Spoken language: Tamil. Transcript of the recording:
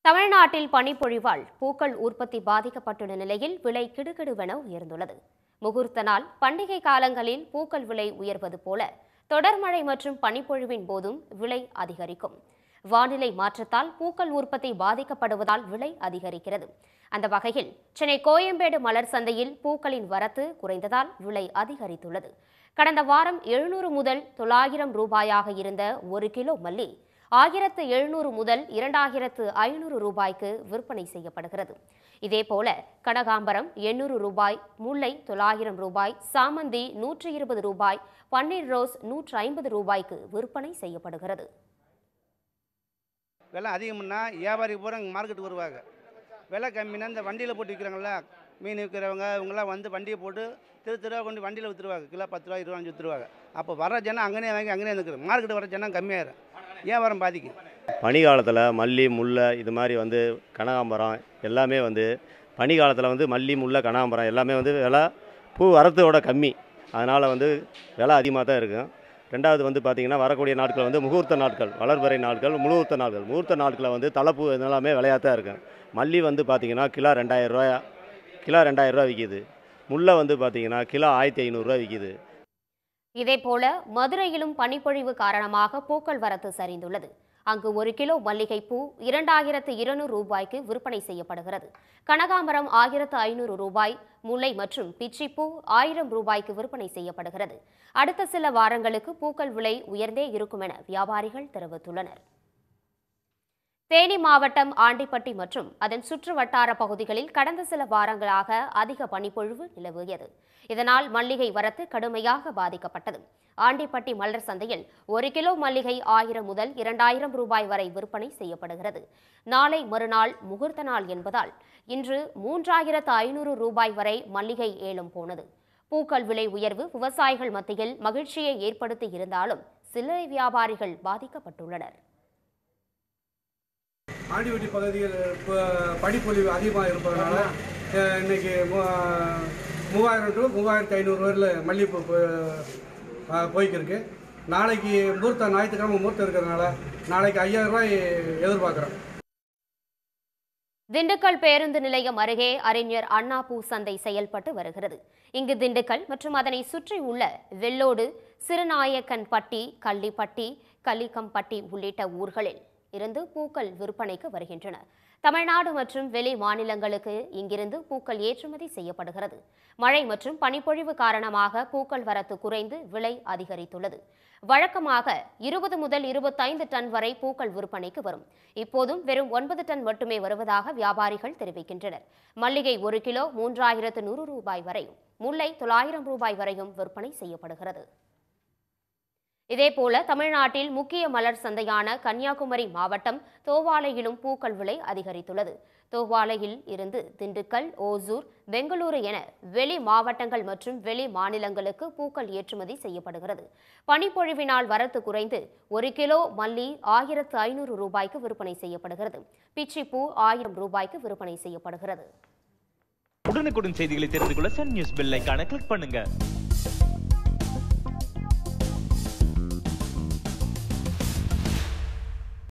தமிழ்நாட்டில் பனிப்பொழிவால் பூக்கள் உற்பத்தி பாதிக்கப்பட்டுள்ள நிலையில் விலை கிடுகிடுவென உயர்ந்துள்ளது. முகூர்த்த நாள், பண்டிகை காலங்களில் பூக்கள் விலை உயர்வது போல தொடர் மழை மற்றும் பனிப்பொழிவின் போதும் விலை அதிகரிக்கும். வானிலை மாற்றத்தால் பூக்கள் உற்பத்தி பாதிக்கப்படுவதால் விலை அதிகரிக்கிறது. அந்த வகையில் சென்னை கோயம்பேடு மலர் சந்தையில் பூக்களின் வரத்து குறைந்ததால் விலை அதிகரித்துள்ளது. கடந்த வாரம் 700 முதல் 900 ரூபாயாக இருந்த 1 கிலோ மல்லி 1700 முதல் 2500 ரூபாய்க்கு விற்பனை செய்யப்படுகிறது. இதேபோல கனகாம்பரம் 800 ரூபாய், முல்லை 900 ரூபாய், சாமந்தி 120 ரூபாய், பன்னீர் ரோஸ் 150 ரூபாய்க்கு விற்பனை செய்யப்படுகிறது. விலை அதிகம்னா வியாபாரி பூரா மார்க்கெட்டுக்கு வருவாங்க. விலை கம்மினா இந்த வண்டியில் போட்டு விற்கிறாங்கள, மீன் விற்கிறவங்க இவங்கெல்லாம் வந்து வண்டியை போட்டு திருவா கொண்டு வண்டியில் விற்றுருவாங்க. கிலோ 10 ரூபா 20 விற்றுருவாங்க. அப்போ வர ஜனம் அங்கேயே வாங்கி அங்கேயே நிற்கிறது. மார்க்கெட்டு வர ஜனம் கம்மியாயிரும், வியாபாரம் பாதிக்கும். பனி காலத்தில் மல்லி, முல்லை இது மாதிரி வந்து கனகாம்பரம் எல்லாமே வந்து பனி காலத்தில் வந்து மல்லி, முல்லை, கனகாம்பரம் எல்லாமே வந்து விலை பூ வரத்தோட கம்மி. அதனால் வந்து விலை அதிகமாக தான் இருக்கும். ரெண்டாவது வந்து பார்த்திங்கன்னா வரக்கூடிய நாட்கள் வந்து முகூர்த்த நாட்கள், வளர்பிறை நாட்கள், முகூர்த்த நாட்கள். முகூர்த்த நாட்களில் வந்து தலைப்பூ இதெல்லாமே விலையாக தான் இருக்கும். மல்லி வந்து பார்த்திங்கன்னா கிலோ 2000 ரூபா, கிலோ 2000 ரூபா விற்கிது. முல்லை வந்து பார்த்திங்கன்னா கிலோ 1500 ரூபா விற்கிது. இதேபோல மதுரையிலும் பனிப்பொழிவு காரணமாக பூக்கள் வரத்து சரிந்துள்ளது. அங்கு 1 கிலோ மல்லிகை பூ 2200 ரூபாய்க்கு விற்பனை செய்யப்படுகிறது. கனகாம்பரம் 1500 ரூபாய், முல்லை மற்றும் பிச்சிப்பூ 1000 ரூபாய்க்கு விற்பனை செய்யப்படுகிறது. அடுத்த சில வாரங்களுக்கு பூக்கள் விலை உயர்ந்தே இருக்கும் என வியாபாரிகள் தெரிவித்துள்ளனர். தேனி மாவட்டம் ஆண்டிப்பட்டி மற்றும் அதன் சுற்று வட்டார பகுதிகளில் கடந்த சில வாரங்களாக அதிக பனிப்பொழிவு நிலவியது. இதனால் மல்லிகை வரத்து கடுமையாக பாதிக்கப்பட்டது. ஆண்டிப்பட்டி மலர் சந்தையில் 1 கிலோ மல்லிகை 1000 முதல் 2000 ரூபாய் வரை விற்பனை செய்யப்படுகிறது. நாளை மறுநாள் முகூர்த்த நாள் என்பதால் இன்று 3500 ரூபாய் வரை மல்லிகை ஏலம் போனது. பூக்கள் விலை உயர்வு விவசாயிகள் மத்தியில் மகிழ்ச்சியை ஏற்படுத்தி இருந்தாலும் சில்லறை வியாபாரிகள் பாதிக்கப்பட்டுள்ளனர். ஆண்டிப்பட்டி பகுதியில் பனிப்பொழிவு அதிகமாக இருப்பதனால இன்னைக்கு 3000 டு 3500 வரையில் மல்லிகைப்பூ போய்க்கிருக்கு. நாளைக்கு முகூர்த்த ஞாயிற்றுக்கிழமை முகூர்த்தம் இருக்கிறதுனால நாளைக்கு 5000 ரூபாய் எதிர்பார்க்குறோம். திண்டுக்கல் பேருந்து நிலையம் அருகே அறிஞர் அண்ணா பூ சந்தை செயல்பட்டு வருகிறது. இங்கு திண்டுக்கல் மற்றும் அதனை சுற்றி உள்ள வெள்ளோடு, சிறுநாயக்கன்பட்டி, கள்ளிப்பட்டி, கள்ளிக்கம்பட்டி உள்ளிட்ட ஊர்களில் இருந்து பூக்கள் விற்பனைக்கு வருகின்றன. தமிழ்நாடு மற்றும் வெளி மாநிலங்களுக்கு இங்கிருந்து பூக்கள் ஏற்றுமதி செய்யப்படுகிறது. மழை மற்றும் பனிப்பொழிவு காரணமாக பூக்கள் வரத்து குறைந்து விலை அதிகரித்துள்ளது. வழக்கமாக 20 முதல் 25 டன் வரை பூக்கள் விற்பனைக்கு வரும். இப்போதும் வெறும் 9 டன் மட்டுமே வருவதாக வியாபாரிகள் தெரிவிக்கின்றனர். மல்லிகை 1 கிலோ 3100 ரூபாய் வரையும், முல்லை 900 ரூபாய் வரையும் விற்பனை செய்யப்படுகிறது. இதேபோல தமிழ்நாட்டில் முக்கிய மலர் சந்தையான கன்னியாகுமரி மாவட்டம் தோவாளையிலும் பூக்கள் விலை அதிகரித்துள்ளது. தோவாளையில் இருந்து திண்டுக்கல், ஓசூர், பெங்களூரு என வெளி மாவட்டங்கள் மற்றும் வெளி மாநிலங்களுக்கு பூக்கள் ஏற்றுமதி செய்யப்படுகிறது. பனிப்பொழிவினால் வரத்து குறைந்து 1 கிலோ மல்லி 1500 ரூபாய்க்கு விற்பனை செய்யப்படுகிறது. பிச்சிப்பூ 1000 ரூபாய்க்கு விற்பனை செய்யப்படுகிறது. உடனுக்குடன் செய்திகளை தெரிந்து கொள்ள சன் நியூஸ் பெல் ஐகானை கிளிக் பண்ணுங்க.